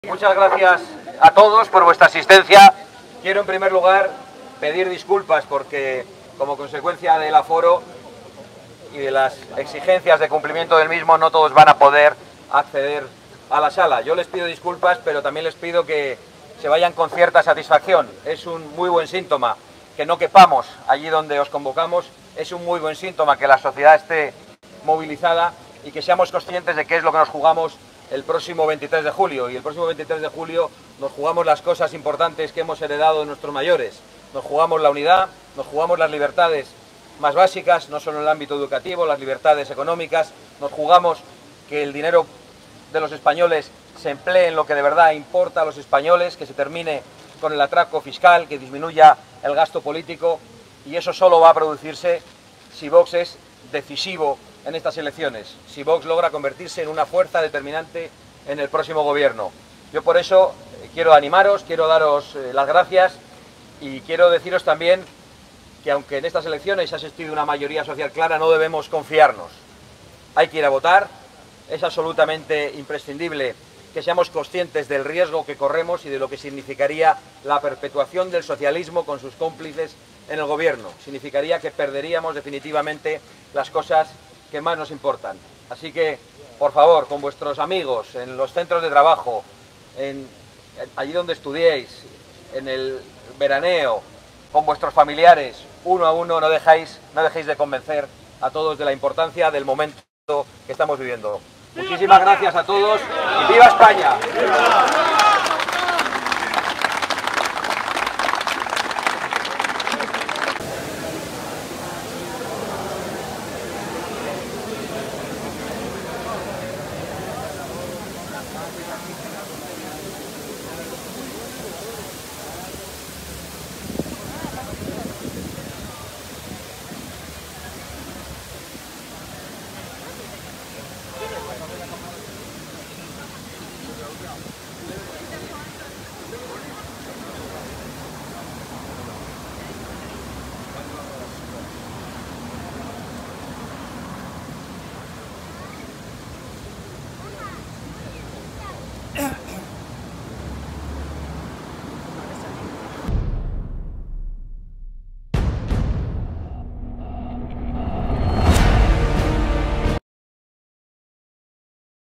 Muchas gracias a todos por vuestra asistencia. Quiero en primer lugar pedir disculpas porque como consecuencia del aforo y de las exigencias de cumplimiento del mismo no todos van a poder acceder a la sala. Yo les pido disculpas, pero también les pido que se vayan con cierta satisfacción. Es un muy buen síntoma que no quepamos allí donde os convocamos, es un muy buen síntoma que la sociedad esté movilizada y que seamos conscientes de qué es lo que nos jugamos el próximo 23 de julio. Y el próximo 23 de julio nos jugamos las cosas importantes que hemos heredado de nuestros mayores. Nos jugamos la unidad, nos jugamos las libertades más básicas, no solo en el ámbito educativo, las libertades económicas, nos jugamos que el dinero de los españoles se emplee en lo que de verdad importa a los españoles, que se termine con el atraco fiscal, que disminuya el gasto político, y eso solo va a producirse si Vox es decisivo en estas elecciones, si Vox logra convertirse en una fuerza determinante en el próximo gobierno. Yo por eso quiero animaros, quiero daros las gracias y quiero deciros también que aunque en estas elecciones ha existido una mayoría social clara, no debemos confiarnos. Hay que ir a votar, es absolutamente imprescindible que seamos conscientes del riesgo que corremos y de lo que significaría la perpetuación del socialismo con sus cómplices en el gobierno. Significaría que perderíamos definitivamente las cosas que más nos importan. Así que, por favor, con vuestros amigos, en los centros de trabajo, allí donde estudiéis, en el veraneo, con vuestros familiares, uno a uno, no dejéis de convencer a todos de la importancia del momento que estamos viviendo. Muchísimas gracias a todos y ¡viva España!